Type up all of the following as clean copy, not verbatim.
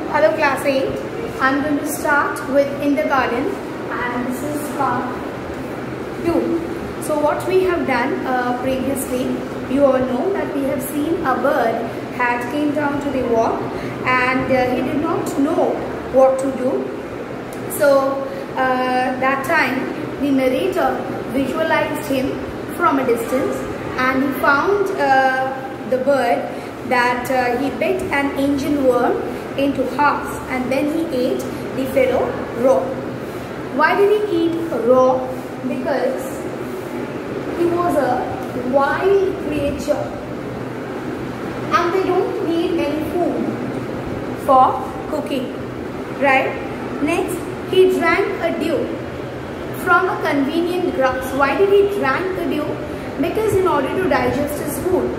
Hello class 8. I'm going to start with kindergarten and this is part 2. So what we have done previously, you all know that we have seen a bird had came down to the walk and he did not know what to do. So that time the narrator visualized him from a distance and he found the bird that he bit an ancient worm into halves and then he ate the fellow raw. Why did he eat raw? Because he was a wild creature and they don't need any food for cooking, right? Next, he drank a dew from a convenient grass. Why did he drink the dew? Because in order to digest his food.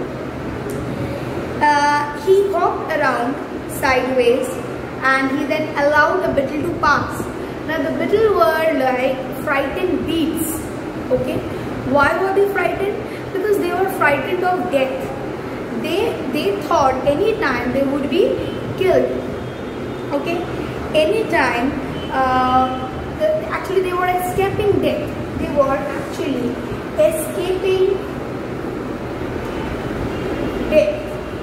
He hopped around sideways and he then allowed the beetle to pass. Now the beetle were like frightened beasts. Okay, why were they frightened? Because they were frightened of death. They thought any time they would be killed. Okay, anytime actually they were escaping death. They were actually escaping death.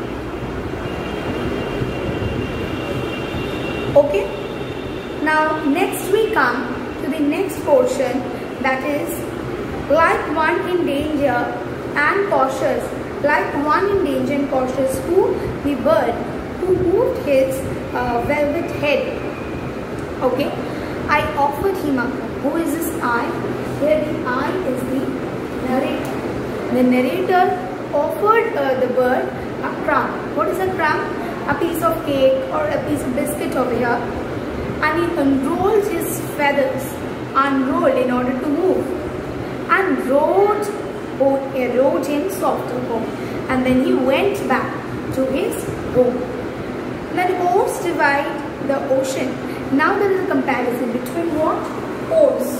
Okay, now next we come to the next portion, that is like one in danger and cautious. Like one in danger and cautious, who? The bird who moved his velvet head. Okay, I offered him up. Who is this I? Here the I is the narrator. The narrator offered the bird a crumb. What is a crumb? A piece of cake or a piece of biscuit over here, and he unrolled his feathers, unrolled in order to move, and rode him softer home, and then he went back to his home. Then oars divide the ocean. Now there is a comparison between what? Oars.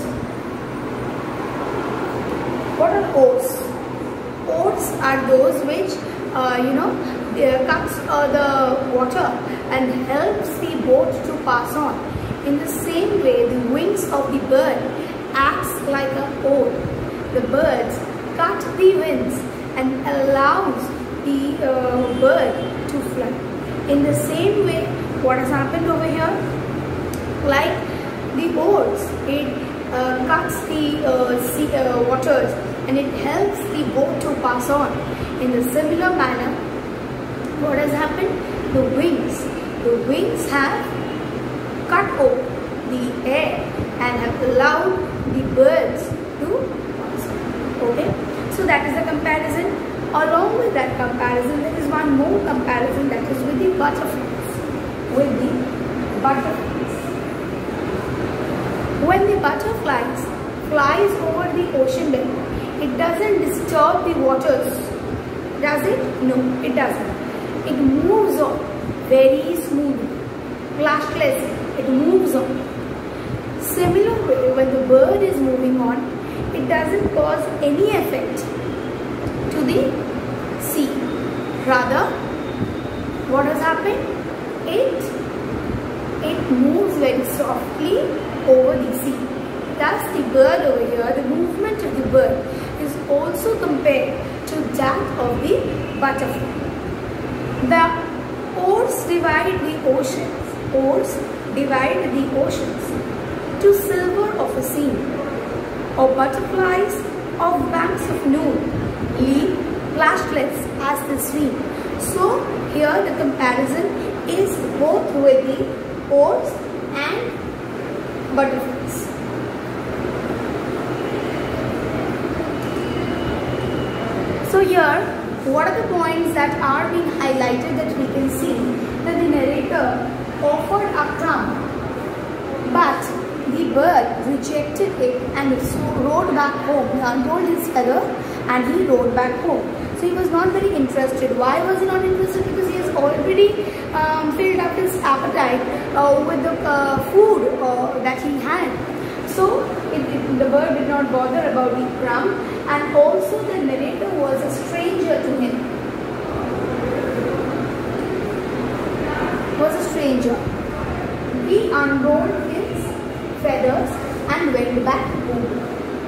What are oars? Oars are those which cuts the water and helps the boat to pass on. In the same way, the wings of the bird acts like an oar. The birds cut the wings and allows the bird to fly. In the same way, what has happened over here? Like the oars, it cuts the waters and it helps the boat to pass on. In the similar manner, what has happened? The wings have cut off the air and have allowed the birds to pass on. Okay, so that is the comparison. Along with that comparison, there is one more comparison, that is with the butterflies. When the butterflies flies over the ocean bed, it doesn't disturb the waters, does it? No, it doesn't. It moves on very smoothly, clashless. It moves on. Similar way, when the bird is moving on, it doesn't cause any effect to the sea. Rather, what has happened? It moves very softly over the sea. Thus, the bird over here, the movement of the bird is also compared to that of the butterfly. The oars divide the oceans. Oars divide the oceans to silver of a sea, or butterflies of banks of noon, leap clashless as the stream. So here the comparison is both with the oars and butterflies. So here, what are the points that are being highlighted that we can see? That the narrator offered a crumb, but the bird rejected it and rode back home. He unrolled his feather and he rode back home. So he was not very interested. Why was he not interested? Because he has already filled up his appetite with the food that he had. So the bird did not bother about the crumb, and also the narrator was a stranger to him. Was a stranger. he unrolled his feathers and went back home.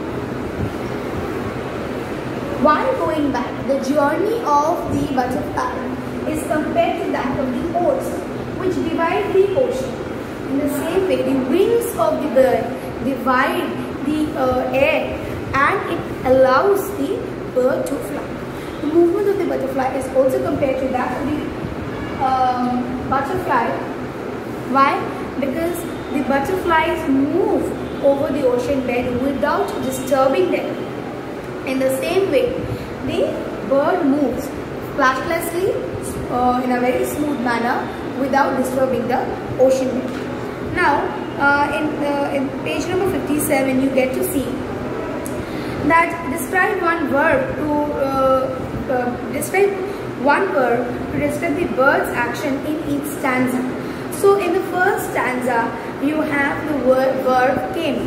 While going back, the journey of the butterfly is compared to that of the oars, which divide the ocean. In the same way, the wings of the bird divide the air, and it allows the bird to fly. The movement of the butterfly is also compared to that of the butterfly. Why? Because the butterflies move over the ocean bed without disturbing them. In the same way, the bird moves flashlessly in a very smooth manner without disturbing the ocean bed. Now, in page number 57, you get to see that describe one verb to describe the bird's action in each stanza. So, in the first stanza, you have the verb came.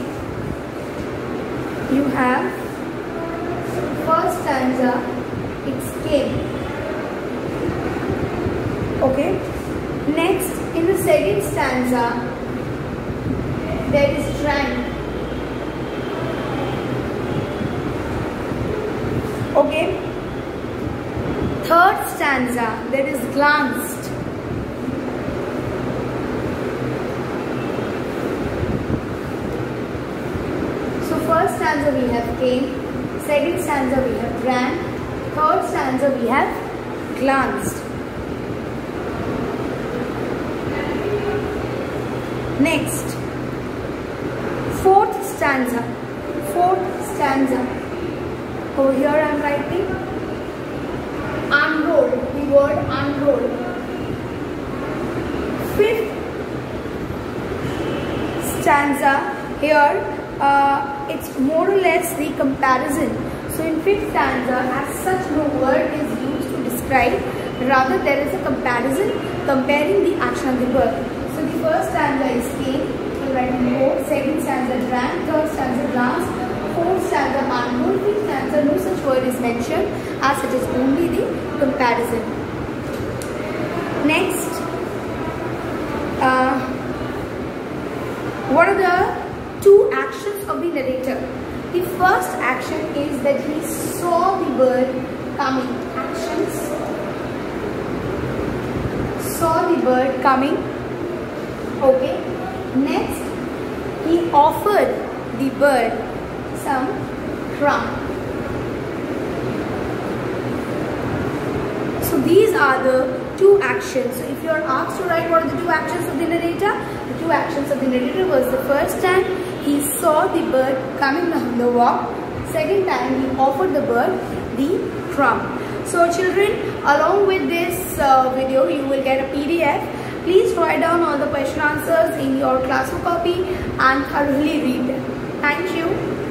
You have first stanza, it's came. Okay. Next, in the second stanza, there is drank. Okay. Third stanza, there is glanced. So first stanza we have came, second stanza we have drank, third stanza we have glanced. Next, fourth stanza. Over here I am writing unroll, the word unroll. Fifth stanza, here it's more or less the comparison. So in fifth stanza, as such no word is used to describe, rather there is a comparison comparing the action of the verb. So the first stanza is came, we'll write more, second stanza drank, third stanza glanced, fourth stanza unrolled, fifth stanza no such word is mentioned, as it is only the comparison. Next, what are the two actions of the narrator? The first action is that he saw the bird coming. Actions. Saw the bird coming. Okay. Next, he offered the bird some crumb. So these are the two actions. So if you are asked to write what are the two actions of the narrator, the two actions of the narrator was the first time he saw the bird coming down the walk, second time he offered the bird the crumb. So children, along with this video you will get a PDF. Please write down all the question answers in your classroom copy and thoroughly read them. Thank you.